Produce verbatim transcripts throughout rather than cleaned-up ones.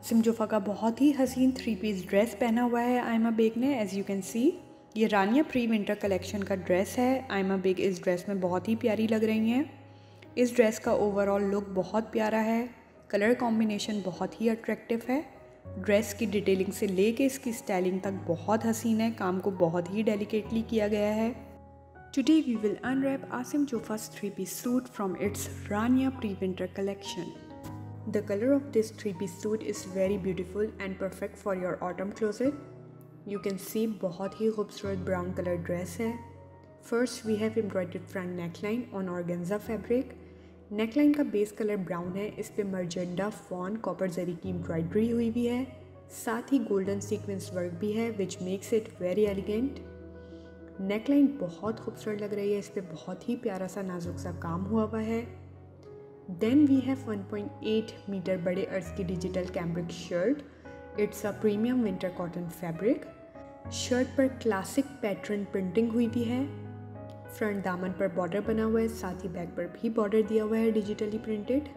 सिमजोफ़ा का बहुत ही हसीन थ्री पीस ड्रेस पहना हुआ है आयमा बेग ने। एज़ यू कैन सी ये रानिया प्री विंटर कलेक्शन का ड्रेस है। आयमा बेग इस ड्रेस में बहुत ही प्यारी लग रही हैं। इस ड्रेस का ओवरऑल लुक बहुत प्यारा है। कलर कॉम्बिनेशन बहुत ही अट्रैक्टिव है। ड्रेस की डिटेलिंग से लेके इसकी स्टाइलिंग तक बहुत हसीन है। काम को बहुत ही डेलिकेटली किया गया है। Today we will unwrap Asim Jofa's three piece suit from its Rania pre winter collection. The color of this three-piece suit is very beautiful and perfect for your autumn closet. You can see बहुत ही खूबसूरत brown color dress है। First we have embroidered front neckline on organza fabric. Neckline का base color brown है। इस पे magenta fawn copper जरी की embroidery हुई भी है। साथ ही golden sequence work भी है which makes it very elegant. Neckline बहुत खूबसूरत लग रही है। इस पे बहुत ही प्यारा सा नाजुक सा काम हुआ हुआ है। Then we have one point eight metre बड़े अर्ज की digital cambric shirt. It's a premium winter cotton fabric. Shirt पर क्लासिक पैटर्न प्रिंटिंग हुई भी है। फ्रंट दामन पर बॉर्डर बना हुआ है, साथ ही बैक पर भी बॉर्डर दिया हुआ है डिजिटली प्रिंटेड।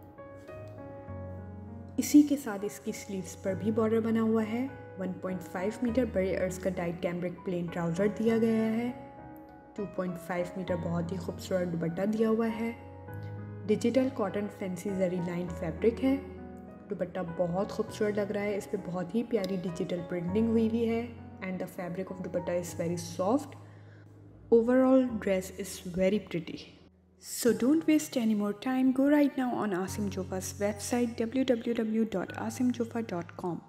इसी के साथ इसकी स्लीव्स पर भी बॉर्डर बना हुआ है। वन पॉइंट फाइव मीटर बड़े अर्ज का डाइट कैम्ब्रिक प्लेन ट्राउज़र दिया गया है। टू पॉइंट फाइव मीटर बहुत ही खूबसूरत दुपट्टा दिया हुआ है। Digital cotton fancy zari line fabric है। दुपट्टा बहुत खूबसूरत लग रहा है। इस पे बहुत ही प्यारी डिजिटल प्रिंटिंग हुई हुई है and the fabric of dupatta is very soft. Overall dress is very pretty. So don't waste any more time, go right now on Asim Jofa's website w w w dot asim jofa dot com.